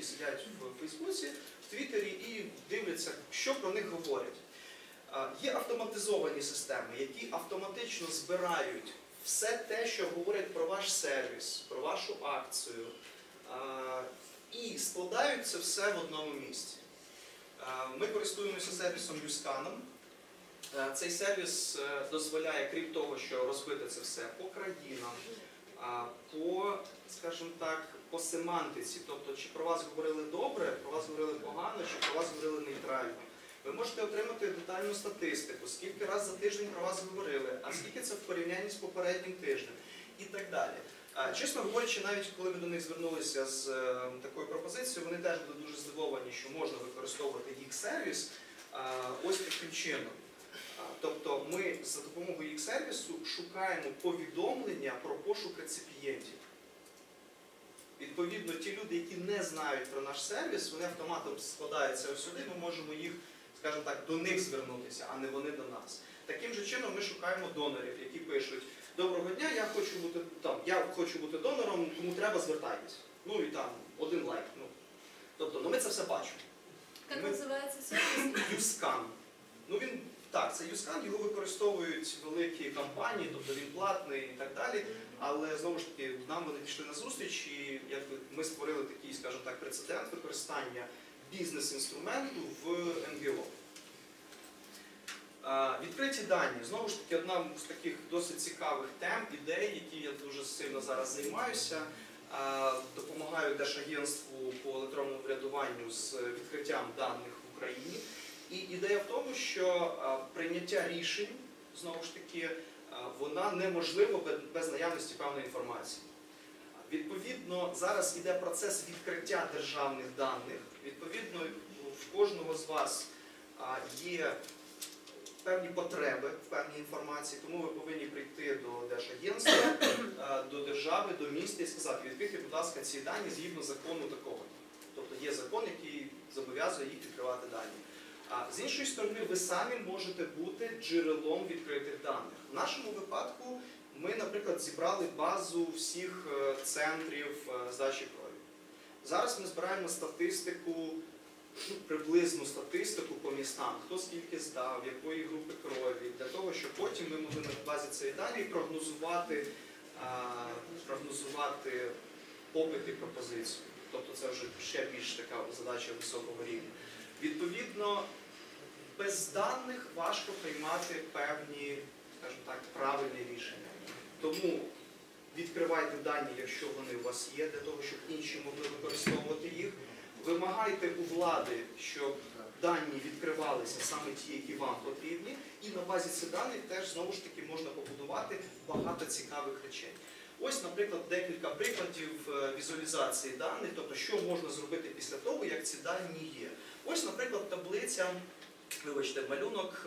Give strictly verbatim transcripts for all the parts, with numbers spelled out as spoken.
які сидять в Фейсбуці, в Твіттері і дивляться, що про них говорять. Є автоматизовані системи, які автоматично збирають все те, що говорять про ваш сервіс, про вашу акцію, і складають це все в одному місці. Ми користуємося сервісом YouScan. Цей сервіс дозволяє, крім того, що розбити це все по країнам, по, скажімо так, по семантиці, тобто чи про вас говорили добре, про вас говорили погано, чи про вас говорили нейтрально. Ви можете отримати детальну статистику, скільки раз за тиждень про вас говорили, а скільки це в порівнянні з попереднім тижнем і так далі. Чесно говорячи, навіть коли ми до них звернулися з такою пропозицією, вони теж були дуже здивовані, що можна використовувати їх сервіс ось таким чином. Тобто ми за допомогою їх сервісу шукаємо повідомлення про пошук реципієнтів. Відповідно, ті люди, які не знають про наш сервіс, вони автоматом складаються ось сюди, ми можемо їх, скажімо так, до них звернутися, а не вони до нас. Таким же чином ми шукаємо донорів, які пишуть: доброго дня, я хочу бути, там, я хочу бути донором, кому треба, звертайтесь. Ну і там, один лайк. Ну. Тобто, ну ми це все бачимо. Як називається сервіс? YouScan. Ну він, так, це YouScan, його використовують великі компанії, тобто він платний і так далі. Але, знову ж таки, нам вони пішли на зустріч і якби, ми створили такий, скажімо так, прецедент використання бізнес-інструменту в ен гі о. Відкриті дані. Знову ж таки, одна з таких досить цікавих тем, ідей, які я дуже сильно зараз займаюся. Допомагаю Держагентству по електронному врядуванню з відкриттям даних в Україні. І ідея в тому, що прийняття рішень, знову ж таки, вона неможлива без наявності певної інформації. Відповідно, зараз йде процес відкриття державних даних. Відповідно, в кожного з вас є певні потреби в певній інформації, тому ви повинні прийти до Держагентства, до держави, до міста і сказати: відкрийте, будь ласка, ці дані згідно закону такого. Тобто є закон, який зобов'язує їх відкривати дані. А з іншої сторони, ви самі можете бути джерелом відкритих даних. В нашому випадку ми, наприклад, зібрали базу всіх центрів здачі крові. Зараз ми збираємо статистику, ну, приблизну статистику по містам, хто скільки здав, якої групи крові, для того, щоб потім ми могли на базі цієї дані прогнозувати, а, прогнозувати попит і пропозицію. Тобто це вже ще більш така задача високого рівня. Відповідно, без даних важко приймати певні, скажімо так, правильні рішення. Тому відкривайте дані, якщо вони у вас є, для того, щоб інші могли використовувати їх. Вимагайте у влади, щоб дані відкривалися саме ті, які вам потрібні. І на базі цих даних теж, знову ж таки, можна побудувати багато цікавих речей. Ось, наприклад, декілька прикладів візуалізації даних, тобто, що можна зробити після того, як ці дані є. Ось, наприклад, таблиця, вибачте, малюнок,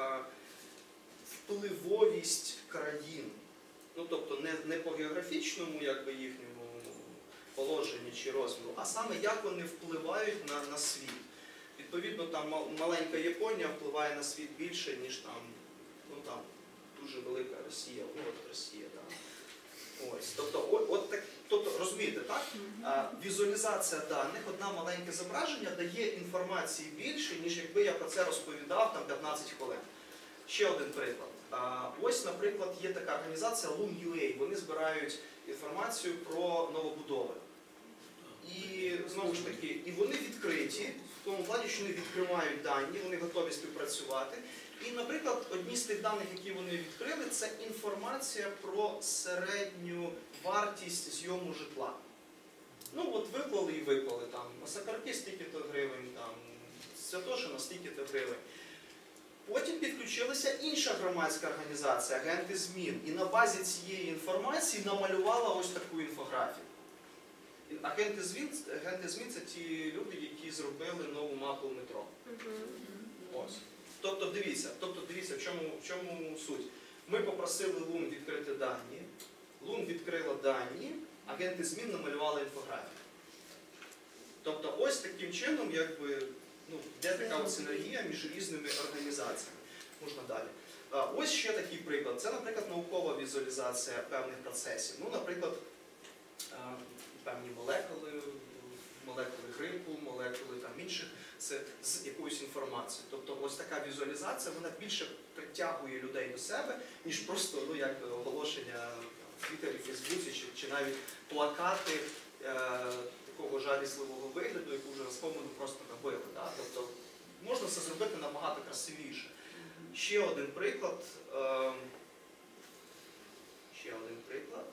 впливовість країн. Ну, тобто, не, не по географічному, якби, їхньому положенню чи розміру, а саме, як вони впливають на, на світ. Відповідно, там маленька Японія впливає на світ більше, ніж там, ну, там дуже велика Росія, ну, от Росія, так. Ось, тобто, от, от так, тобто, розумієте, так? А, візуалізація даних, одне маленьке зображення дає інформації більше, ніж якби я про це розповідав там п'ятнадцять хвилин. Ще один приклад. А, ось, наприклад, є така організація лун крапка ю а. Вони збирають інформацію про новобудови. І, знову ж таки, і вони відкриті, в тому плані, що вони відкривають дані, вони готові співпрацювати. І, наприклад, одні з тих даних, які вони відкрили, це інформація про середню вартість зйому житла. Ну, от виклали і виклали, там, Осакарки стільки-то гривень, там, Святошина стільки-то гривень. Потім підключилася інша громадська організація, агенти змін, і на базі цієї інформації намалювала ось таку інфографію. Агенти змін, агенти змін – це ті люди, які зробили нову мапу метро. Ось. Тобто дивіться, тобто дивіться, в чому, в чому суть. Ми попросили Лун відкрити дані, Лун відкрила дані, агенти змін намалювали інфографію. Тобто ось таким чином, якби, ну, йде така от синергія між різними організаціями. Можна далі. А, ось ще такий приклад. Це, наприклад, наукова візуалізація певних процесів. Ну, наприклад, а, певні молекули, молекули в інших це з якоюсь інформацією. Тобто ось така візуалізація, вона більше притягує людей до себе, ніж просто ну, як оголошення в Твіттері, Фейсбуці чи, чи навіть плакати е, такого жалісливого вигляду, яку вже розповнено просто набили. Да? Тобто можна це зробити набагато красивіше. Ще один приклад. Е, ще один приклад.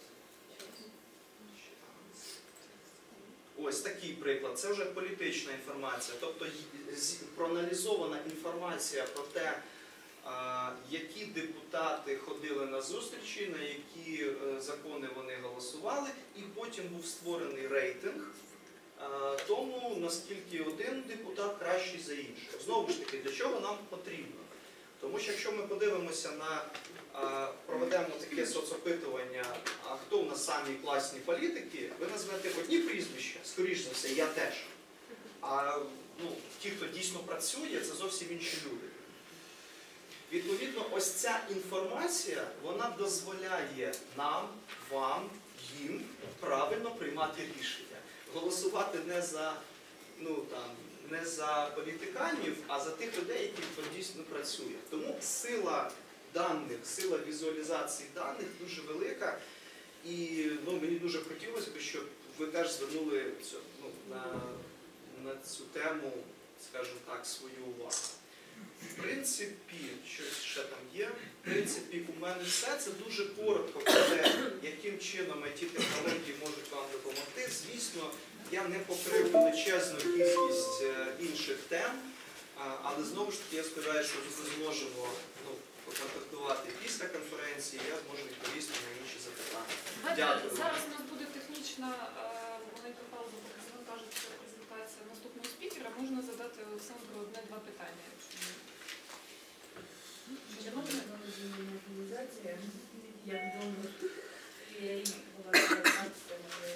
Ось такий приклад. Це вже політична інформація. Тобто проаналізована інформація про те, які депутати ходили на зустрічі, на які закони вони голосували, і потім був створений рейтинг тому, наскільки один депутат кращий за інших. Знову ж таки, для чого нам потрібно? Тому що якщо ми подивимося на, проведемо таке соцопитування, а хто у нас самі класні політики, ви назвете одні прізвища, скоріш за все, я теж. А ну, ті, хто дійсно працює, це зовсім інші люди. Відповідно, ось ця інформація, вона дозволяє нам, вам, їм правильно приймати рішення. Голосувати не за, ну, там, не за політиканів, а за тих людей, які дійсно працюють. Тому сила даних, сила візуалізації даних дуже велика. І ну, мені дуже хотілося б, щоб ви теж звернули цю, ну, на, на цю тему, скажімо так, свою увагу. В принципі, щось ще там є. В принципі, у мене все. Це дуже коротко про те, яким чином ай ті-технології можуть вам допомогти. Звісно, я не покрив величезну кількість інших тем, але знову ж таки я сподіваюся, що ми зможемо ну, поконтактувати після конференції, я зможу відповісти на інші запитання. Дякую. Зараз у нас буде технічна маленька пауза, поки завантажиться презентація наступного спікера. Можна задати Олександру одне-два питання. Чи можна дозволити мобілізація, як донор, і була презентація,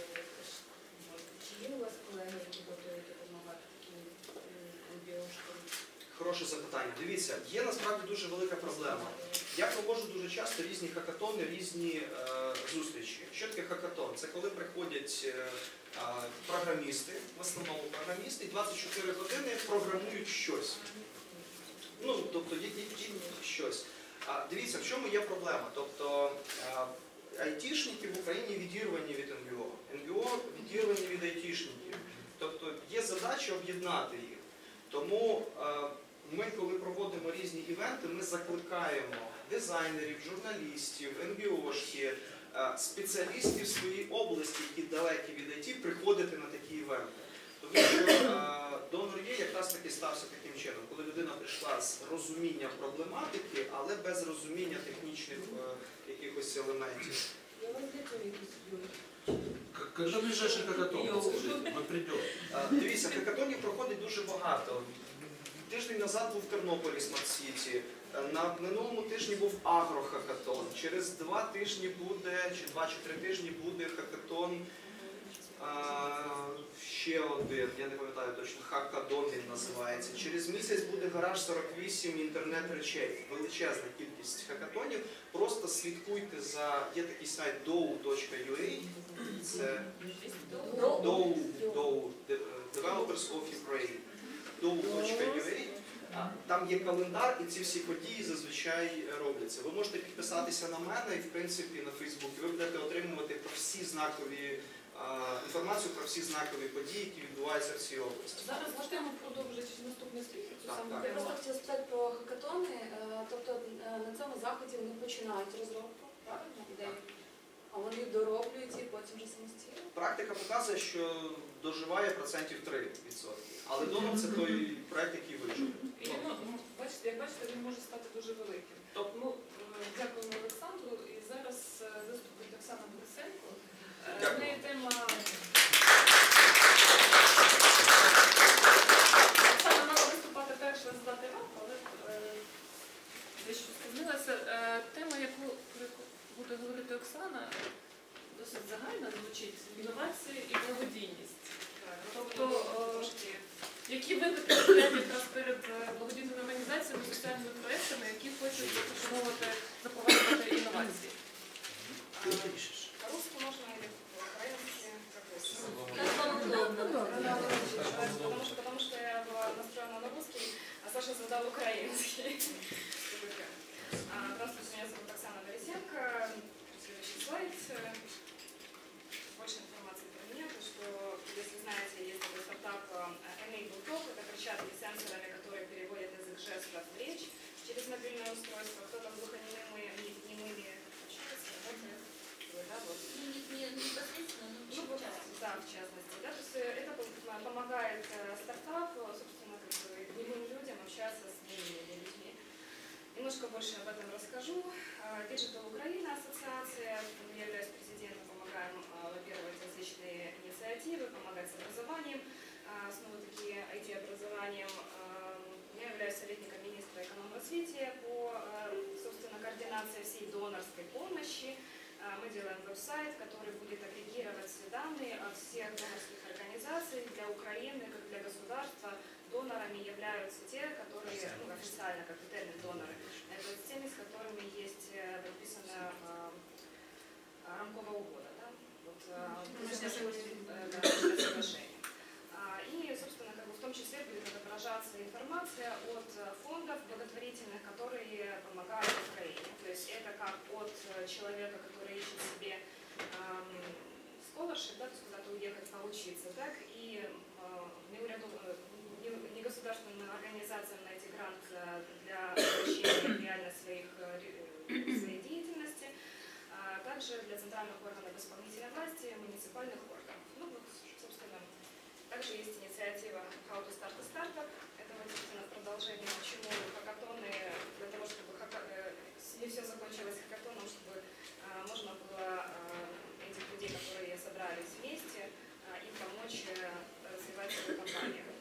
чи є у вас колеги, які готові допомагати таким біошкам? Хороше запитання. Дивіться, є насправді дуже велика проблема. Я проводжу дуже часто різні хакатони, різні е, зустрічі. Що таке хакатон? Це коли приходять е, програмісти, в основному програмісти, і двадцять чотири години програмують щось. Ну, тобто, є, є, є щось. А, дивіться, в чому є проблема. Тобто, а, айтішники в Україні відірвані від ен бі о. ен бі о відірвані від айтішників. Тобто, є задача об'єднати їх. Тому а, ми, коли проводимо різні івенти, ми закликаємо дизайнерів, журналістів, ен бі ошки, а, спеціалістів своєї області, які далекі від ай ті, приходити на такі івенти. Тому що а, донор є якраз таки стався таким чином, коли людина прийшла з розумінням проблематики, але без розуміння технічних а, якихось елементів. Я вас для цього якісь Когда ближайший хакатон? Скажите, мы придем. А, дивіться, хакатонів проходить дуже багато. Тиждень назад був в Тернополі Смарт-Сіті, на минулому тижні був агрохакатон, через два тижні буде, чи два чи три тижні буде хакатон. А, ще один, я не пам'ятаю точно, Хакадон він називається. Через місяць буде гараж сорок вісім інтернет речей. Величезна кількість хакатонів. Просто слідкуйте за, є такий сайт доу точка ю а, це доу, доу, Developers of Ukraine, доу точка ю а. Там є календар, і ці всі події зазвичай робляться. Ви можете підписатися на мене і, в принципі, на Фейсбуці. Ви будете отримувати про всі знакові інформацію про всі знакові події, які відбуваються в цій області. Зараз можемо продовжити наступний спікер. Так, так. Я просто хотіла спитати про хакатони. Тобто на цьому заході вони починають розробку, правильно, ідеї? А вони дороблюють і потім вже самостійно? Практика показує, що доживає процентів три відсотки. Але донор це той проект, який вижив. І, ну, бачите, як бачите, він може стати дуже великим. Тобто, ну, дякуємо Олександру. І зараз виступить Оксана Борисенко. В неї тема... Оксана мала виступати перше задати вам, але дещо спізнилася. Тема, яку буде говорити Оксана, досить загальна звучить. Інновації і благодійність. Тобто, які виклики стоять якраз перед благодійними організаціями, соціальними проєктами, які хочуть запропонувати, запроваджувати інновації. По-русски можно или по-украински? Как вам удобно? Потому что, потому что я украинский. Здравствуйте, меня зовут Оксана Борисенко. Следующий слайд. Больше информации про меня, то что, если знаете, есть такой стартап Enable Talk, это кричатки с сенсорами, которые переводят язык жестов в речь через мобильное устройство. Кто-то глухонемыми немыми общается, работает. Да, вот. Ну, не, не, не непосредственно, но Ну, вот, да, в частности. Да, то есть это помогает стартап, собственно, как бы немым людям общаться с немыми людьми. Немножко больше об этом расскажу. Digital Украина ассоциация, я являюсь президентом, помогаем лоббировать различные инициативы, помогать с образованием, снова-таки ай ти-образованием. Я являюсь советником министра экономразвития по, собственно, координации всей донорской помощи. Мы делаем веб-сайт, который будет агрегировать все данные от всех донорских организаций. Для Украины, как для государства, донорами являются те, которые ну, официально, как термин доноры, это с теми, с которыми есть подписано э, рамковая угода, да? Вот, э, соглашение. И, собственно, как бы в том числе будет отображаться информация от фондов благотворительных, которые помогают Украине. То есть это как от человека, который ищет себе scholarship, да, то есть куда-то уехать поучиться, так и э, негосударственным организациям найти грант для обучения реально своих, своей деятельности, а также для центральных органов исполнительной власти, муниципальных органов. Ну вот, собственно, также есть инициатива How to Start a Startup. Это, вот, собственно, продолжение, почему хакатоны, для того, чтобы хака... не все закончилось хакатоном, чтобы а, можно было а, этих людей, которые собрались вместе, а, им помочь а, развивать свою компанию.